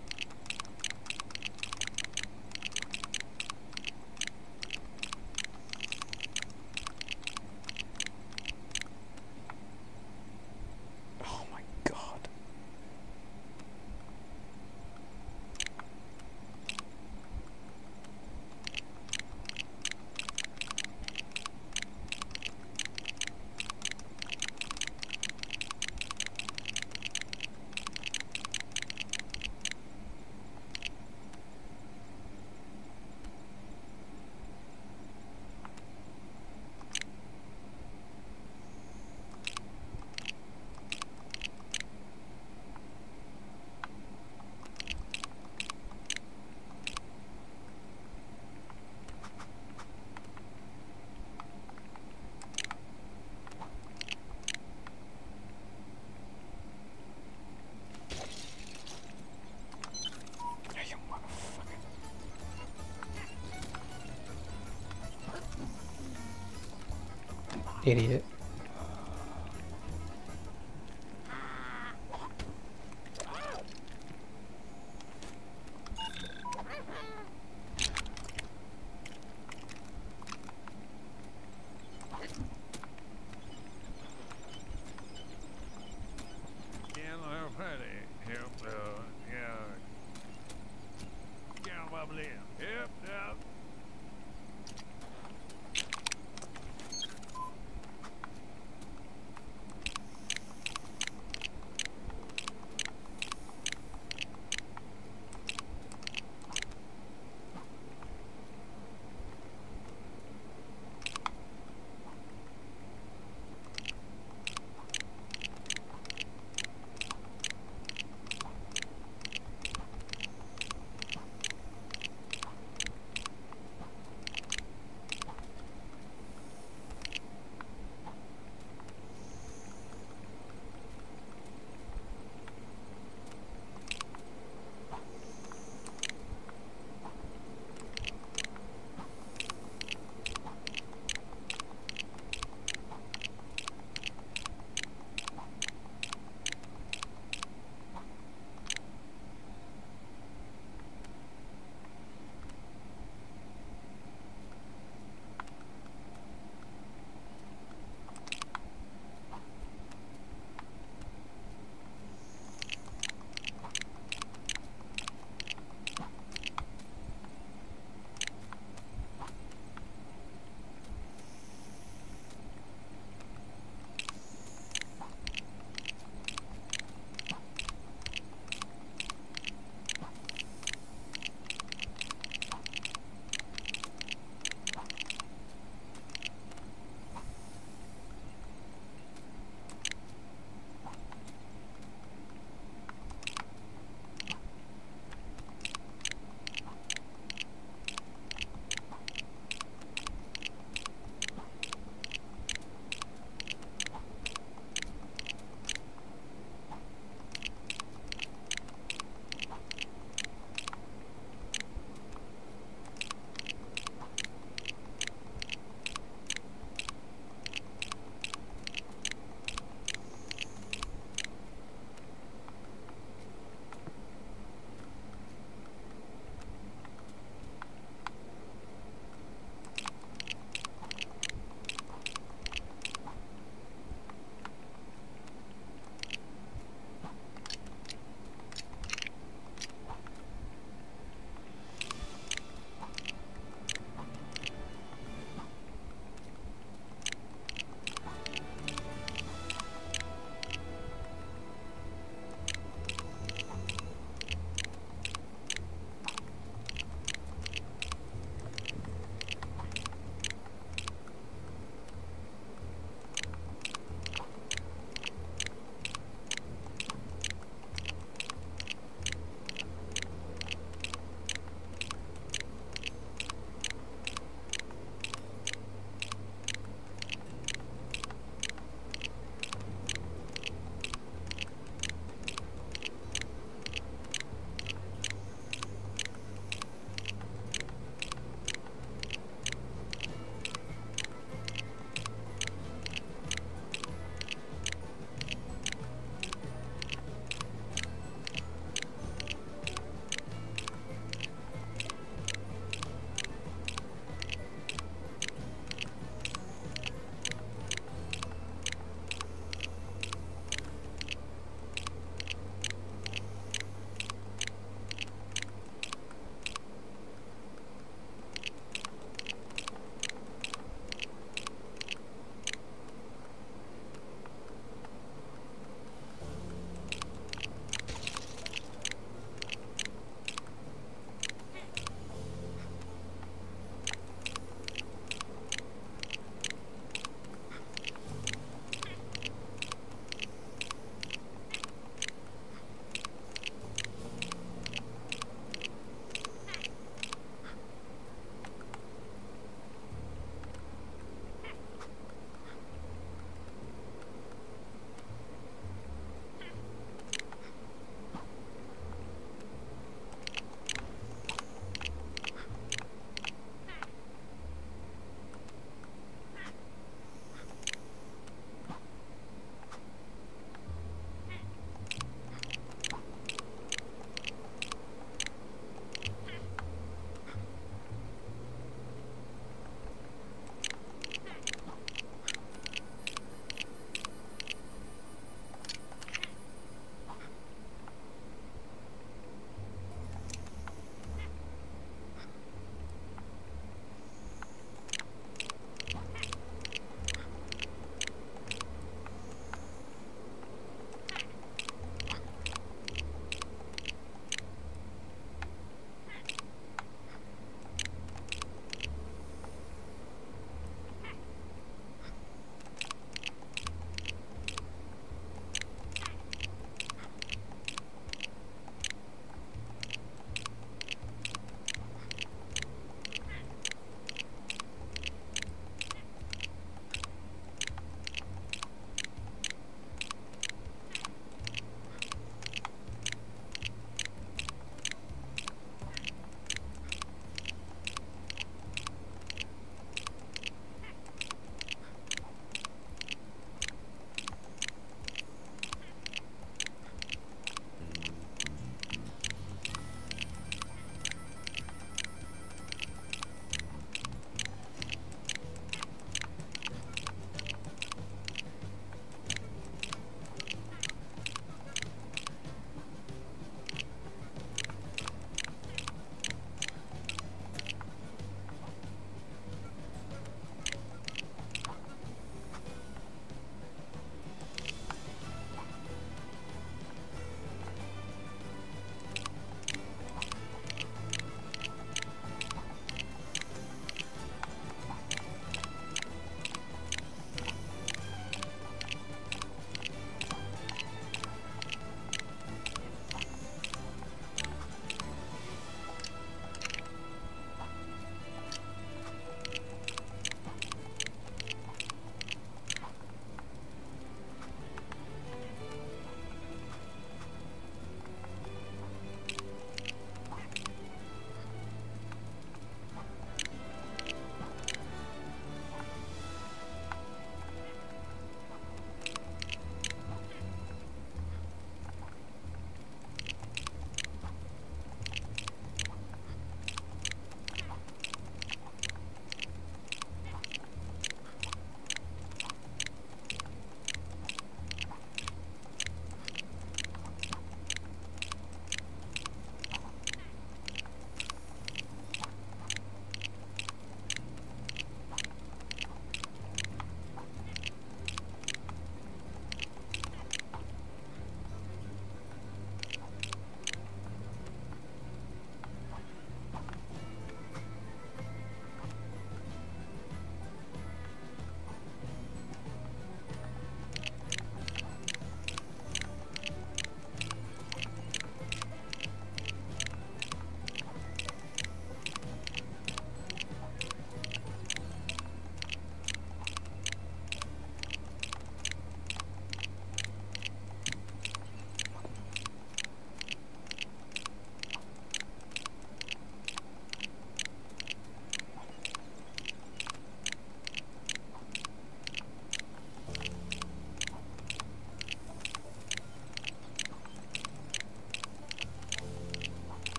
Oh my god. Idiot. trouble here. Yep, yep.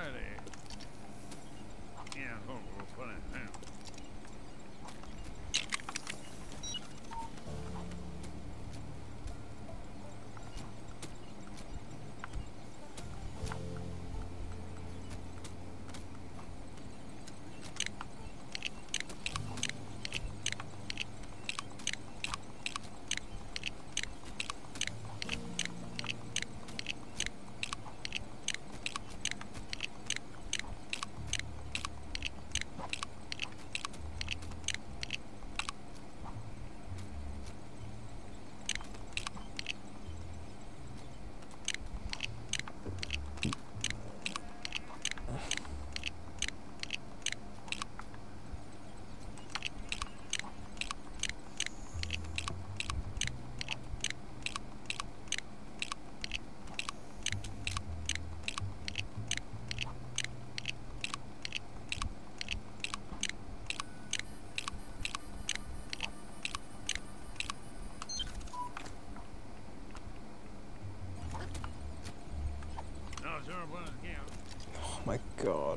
Oh my god.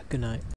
Good night.